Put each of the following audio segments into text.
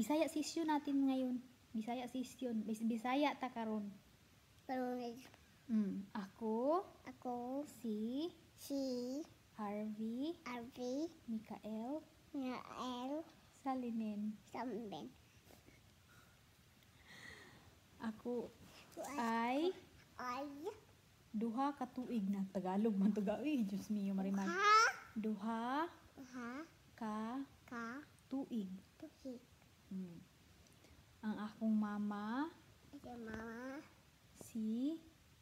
Bisaya session natin ngayon. Bisaya session. Bisaya ta karon. Ako si Harvey Mikael Salinen. Ako ay duha ka tuig na. Tagalog man to gawi. Diyos mio mariman. Duha ka tuig. Ang akong mama si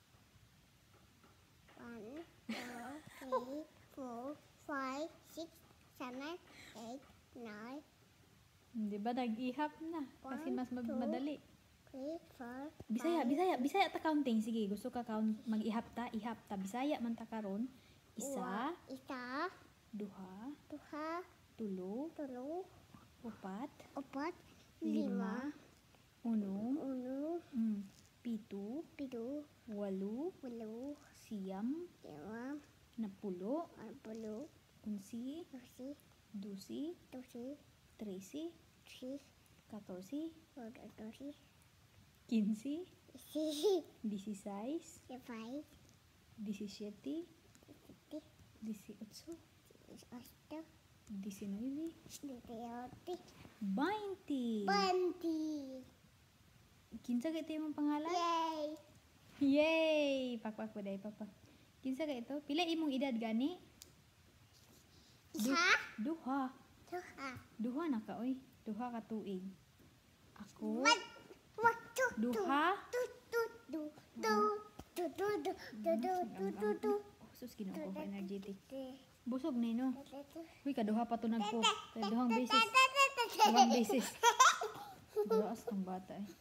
1, 2, 3, 4, 5, 6, 7, 8, 9. Di ba nag-ihap na? Kasi mas madali. 3, 4, Bisaya ta counting. Sige, gusto ka count mag-ihap ta, Bisaya man ta karon. Isa, duha, tulo, upat, lima, uno, pitu, walo, siyam, napulo, unsi, dusi, tresi, katorsi, kinsi, 16, 17, 18, 19, 20. Kinsa ka ito yung pangalan? Yay! Pakpak po day, pakpak. Kinsa ka ito? Pila imong edad gani? Duha na ka, oy. Duha ka tuig. Ako? Duha? Sus, ginoo ko energetic. Busog na no? Uy, kaduha pa to nagpo. Duhang beses. Buras ang bata eh.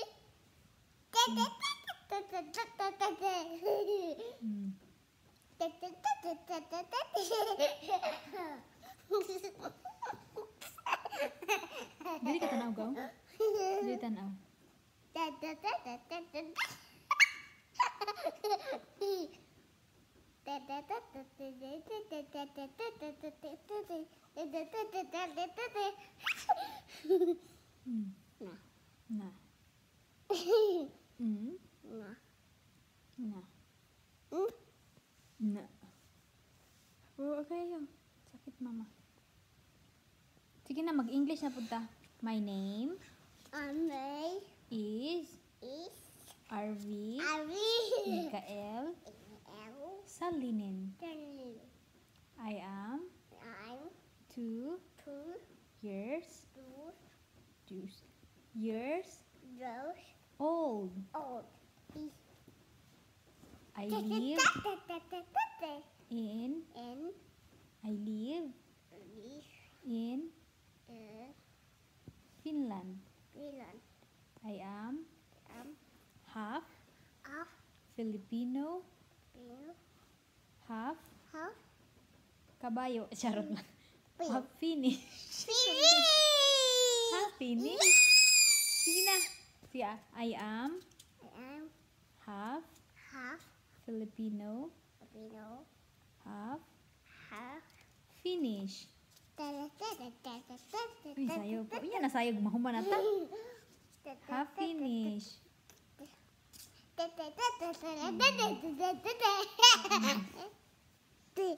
Dili ka tanaw gaw? Dili tanaw. Na. Oh, okay yun. Sakit mama. Sige na, mag-English na punta. My name is Harvey Mikael Salinen. I am 2 years old. I live in Finland. I am half Filipino, half kabayo. Charot lang. Half Finnish. Half Finnish. Sige na. Siya. I am half Filipino, half Finnish. Uy, sayo po. Yan na sayog. Mahuman na ta. Half Finnish.